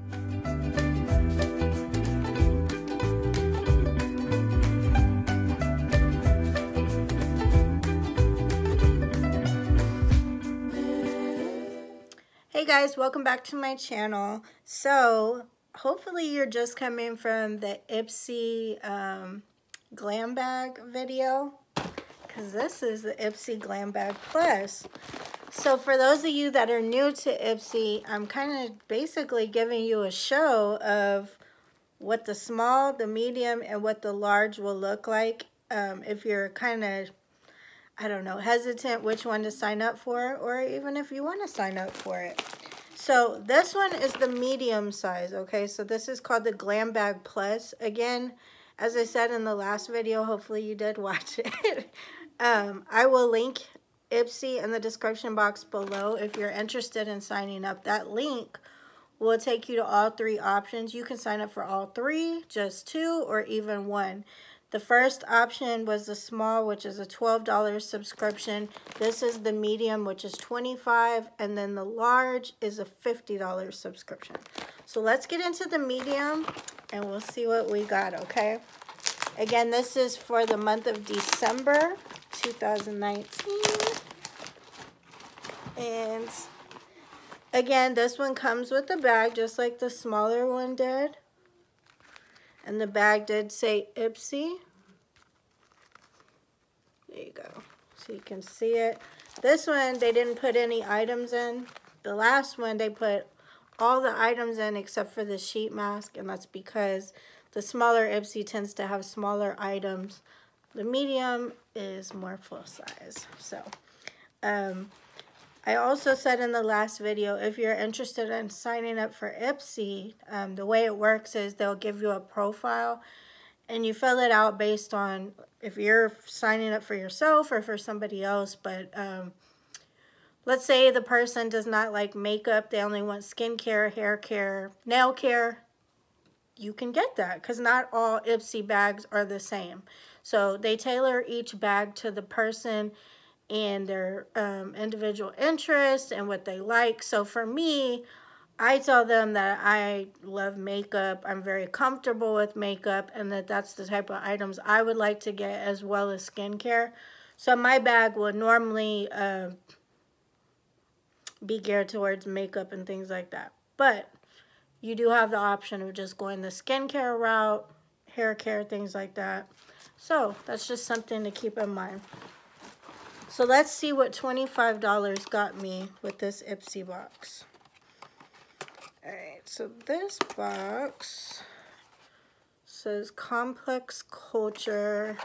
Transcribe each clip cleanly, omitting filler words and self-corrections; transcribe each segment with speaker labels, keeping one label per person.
Speaker 1: Hey guys, welcome back to my channel. So hopefully you're just coming from the Ipsy Glam Bag video, because this is the Ipsy Glam Bag Plus. So for those of you that are new to Ipsy, I'm kind of basically giving you a show of what the small, the medium, and what the large will look like if you're kind of, I don't know, hesitant which one to sign up for, or even if you want to sign up for it. So this one is the medium size, okay? So this is called the Glam Bag Plus. Again, as I said in the last video, hopefully you did watch it. I will link Ipsy in the description box below if you're interested in signing up. That link will take you to all three options. You can sign up for all three, just two, or even one. The first option was the small, which is a $12 subscription. This is the medium, which is $25, and then the large is a $50 subscription. So let's get into the medium, and we'll see what we got, okay? Again, this is for the month of December 2019. And again, this one comes with a bag, just like the smaller one did. And the bag did say Ipsy. There you go. So you can see it. This one, they didn't put any items in. The last one, they put all the items in except for the sheet mask. And that's because the smaller Ipsy tends to have smaller items. The medium is more full size. So, I also said in the last video, if you're interested in signing up for Ipsy, the way it works is they'll give you a profile and you fill it out based on if you're signing up for yourself or for somebody else. But let's say the person does not like makeup, they only want skincare, hair care, nail care. You can get that because not all Ipsy bags are the same. So they tailor each bag to the person and their individual interests and what they like. So for me, I tell them that I love makeup, I'm very comfortable with makeup, and that's the type of items I would like to get, as well as skincare. So my bag would normally be geared towards makeup and things like that. But you do have the option of just going the skincare route, hair care, things like that. So that's just something to keep in mind. So let's see what $25 got me with this Ipsy box. Alright, so this box says Complex Culture.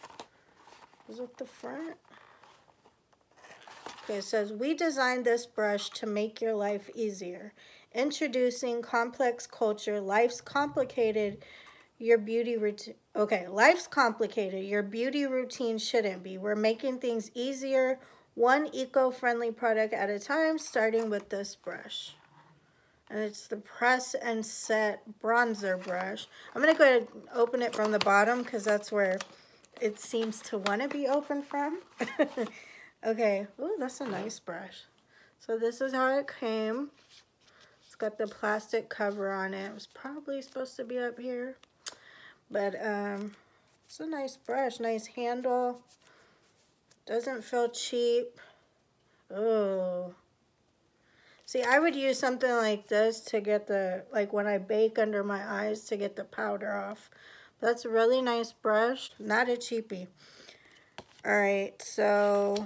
Speaker 1: Is it the front? Okay, it says, we designed this brush to make your life easier. Introducing Complex Culture, life's complicated. Your beauty routine. Okay, life's complicated. Your beauty routine shouldn't be. We're making things easier, one eco-friendly product at a time, starting with this brush. And it's the Press and Set Bronzer Brush. I'm going to go ahead and open it from the bottom because that's where it seems to want to be opened from. Okay, ooh, that's a nice brush. So this is how it came. It's got the plastic cover on it. It was probably supposed to be up here. But it's a nice brush, nice handle. Doesn't feel cheap. Oh. See, I would use something like this to get the, like when I bake under my eyes to get the powder off. That's a really nice brush, not a cheapie. Alright, so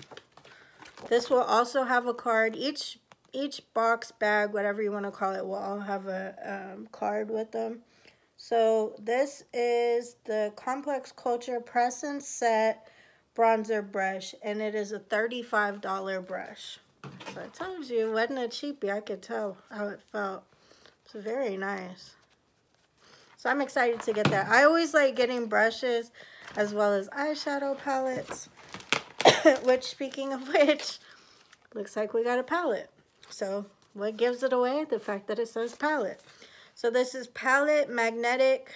Speaker 1: this will also have a card. Each box, bag, whatever you want to call it, will all have a card with them. So this is the Complex Culture Press and Set Bronzer Brush, and it is a $35 brush. So I told you, it wasn't a cheapie. I could tell how it felt. It's very nice. So I'm excited to get that. I always like getting brushes as well as eyeshadow palettes, which, speaking of which, looks like we got a palette. So what gives it away? The fact that it says palette. So this is Palette Magnetique.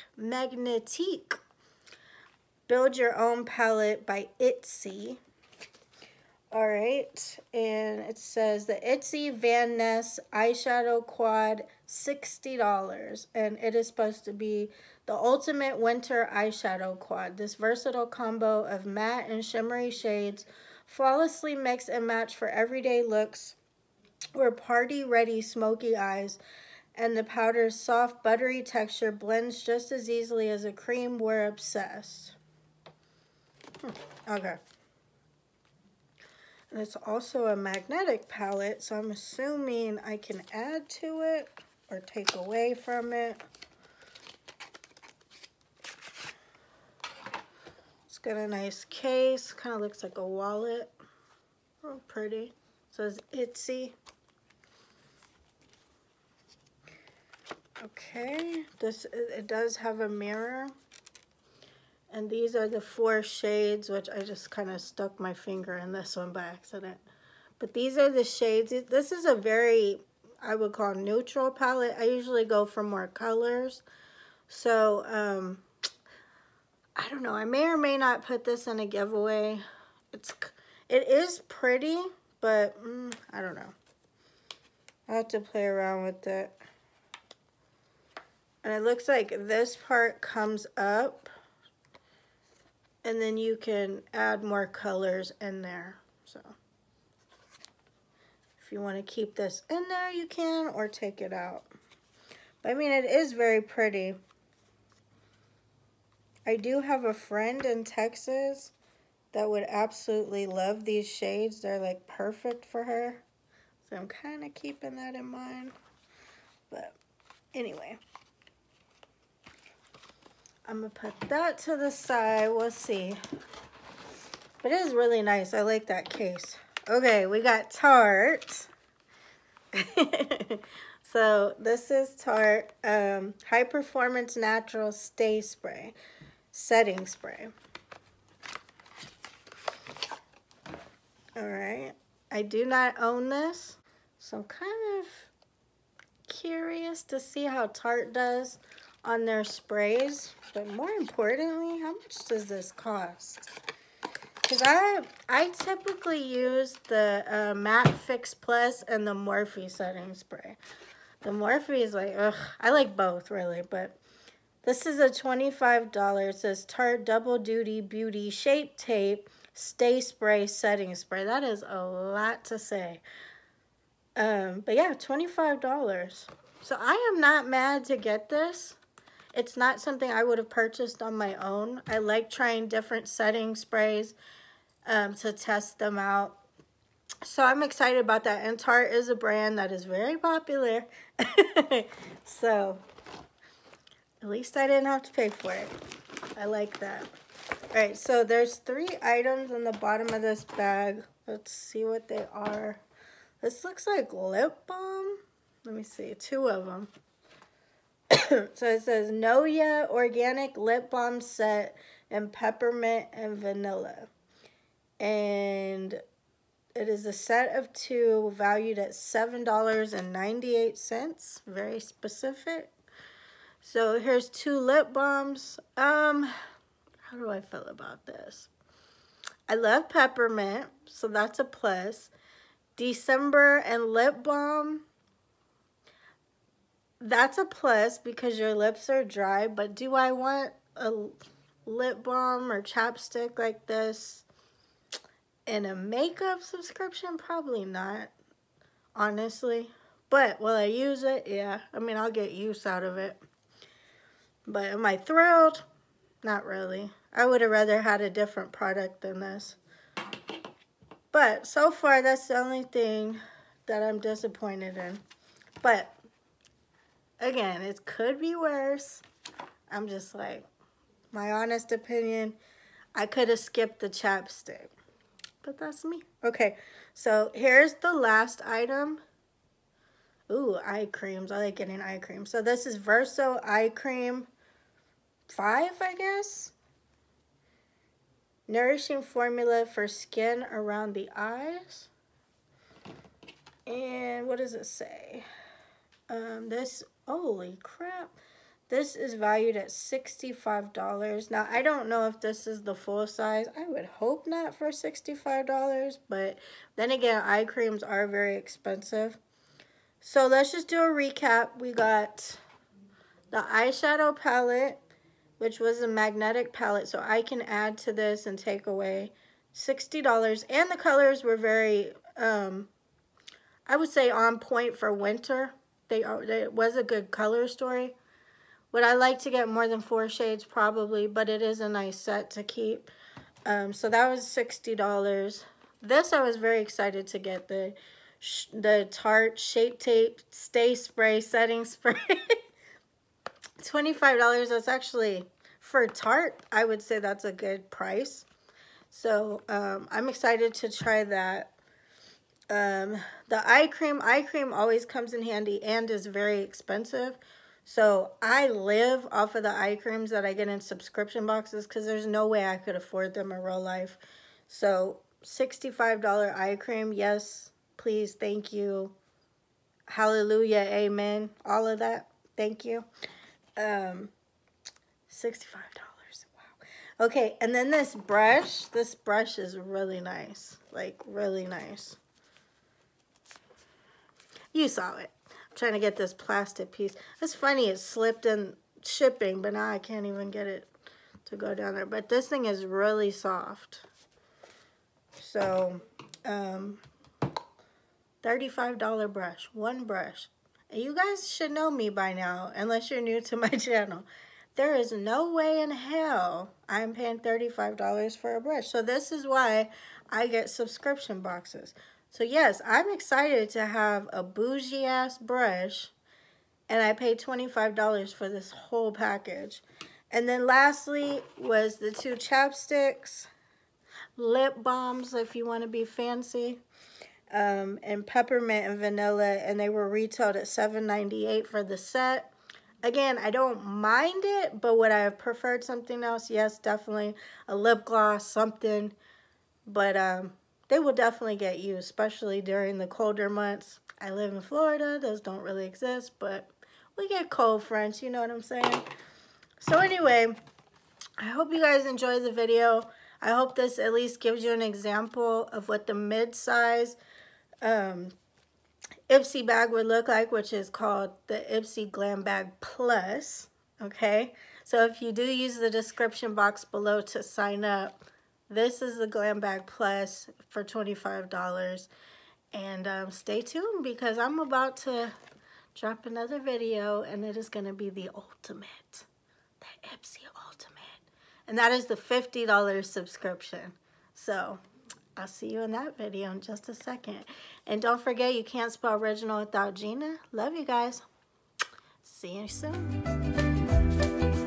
Speaker 1: Build Your Own Palette by Ipsy. All right, and it says the Ipsy Van Ness eyeshadow quad, $60, and it is supposed to be the ultimate winter eyeshadow quad. This versatile combo of matte and shimmery shades flawlessly mix and match for everyday looks or party-ready smoky eyes, and the powder's soft, buttery texture blends just as easily as a cream. We're obsessed. Okay. And it's also a magnetic palette, so I'm assuming I can add to it or take away from it. It's got a nice case, kind of looks like a wallet. Oh, pretty. It says Ipsy. Okay, it does have a mirror. And these are the 4 shades, which I just kind of stuck my finger in this one by accident. But these are the shades. This is a very, I would call, neutral palette. I usually go for more colors. So, I don't know. I may or may not put this in a giveaway. It is pretty, but I don't know. I'll have to play around with it. And it looks like this part comes up. And then you can add more colors in there. So if you want to keep this in there, you can, or take it out. But I mean, it is very pretty. I do have a friend in Texas that would absolutely love these shades. They're like perfect for her. So I'm kind of keeping that in mind. But anyway. I'm going to put that to the side. We'll see. But it is really nice. I like that case. Okay, we got Tarte. So this is Tarte High Performance Natural Stay Spray. Setting Spray. Alright. I do not own this. So I'm kind of curious to see how Tarte does on their sprays, but more importantly, how much does this cost? Because I typically use the Matte Fix Plus and the Morphe setting spray. The Morphe is like, ugh, I like both really, but this is a $25. It says Tarte Double Duty Beauty Shape Tape Stay Spray Setting Spray. That is a lot to say. But yeah, $25. So I am not mad to get this. It's not something I would have purchased on my own. I like trying different setting sprays to test them out. So I'm excited about that. And Tarte is a brand that is very popular. So at least I didn't have to pay for it. I like that. All right, so there's 3 items on the bottom of this bag. Let's see what they are. This looks like lip balm. Let me see, 2 of them. So it says Noya Organic Lip Balm Set in Peppermint and Vanilla. And it is a set of 2 valued at $7.98. Very specific. So here's 2 lip balms. How do I feel about this? I love peppermint, so that's a plus. December and lip balm. That's a plus because your lips are dry, but do I want a lip balm or chapstick like this in a makeup subscription? Probably not, honestly. But will I use it? Yeah. I mean, I'll get use out of it. But am I thrilled? Not really. I would have rather had a different product than this. But so far, that's the only thing that I'm disappointed in. But again, it could be worse. I'm just like, my honest opinion, I could have skipped the chapstick. But that's me. Okay, so here's the last item. Ooh, eye creams. I like getting eye cream. So this is Verso Eye Cream 5, I guess. Nourishing formula for skin around the eyes. And what does it say? Holy crap. This is valued at $65. Now, I don't know if this is the full size. I would hope not for $65, but then again, eye creams are very expensive. So let's just do a recap. We got the eyeshadow palette, which was a magnetic palette, so I can add to this and take away $60. And the colors were very, I would say, on point for winter. It was a good color story. Would I like to get more than 4 shades? Probably, but it is a nice set to keep. So that was $60. This I was very excited to get, the Tarte Shape Tape Stay Spray Setting Spray. $25. That's actually, for Tarte, I would say that's a good price. So I'm excited to try that. The eye cream always comes in handy and is very expensive. So I live off of the eye creams that I get in subscription boxes because there's no way I could afford them in real life. So $65 eye cream, yes, please, thank you. Hallelujah, amen, all of that, thank you. $65, wow. Okay, and then this brush is really nice, like really nice. You saw it. I'm trying to get this plastic piece. It's funny, it slipped in shipping, but now I can't even get it to go down there. But this thing is really soft. So, $35 brush, one brush. And you guys should know me by now, unless you're new to my channel. There is no way in hell I'm paying $35 for a brush. So this is why I get subscription boxes. So yes, I'm excited to have a bougie ass brush, and I paid $25 for this whole package. And then lastly was the 2 chapsticks, lip balms if you want to be fancy, and peppermint and vanilla, and they were retailed at $7.98 for the set. Again, I don't mind it, but would I have preferred something else? Yes, definitely a lip gloss, something, but they will definitely get used, especially during the colder months. I live in Florida. Those don't really exist, but we get cold fronts, you know what I'm saying? So anyway, I hope you guys enjoy the video. I hope this at least gives you an example of what the mid-size Ipsy bag would look like, which is called the Ipsy Glam Bag Plus, okay? So if you do use the description box below to sign up, this is the Glam Bag Plus for $25. And stay tuned because I'm about to drop another video, and it is going to be the ultimate, the Ipsy Ultimate. And that is the $50 subscription. So I'll see you in that video in just a second. And don't forget, you can't spell original without Gina. Love you guys. See you soon.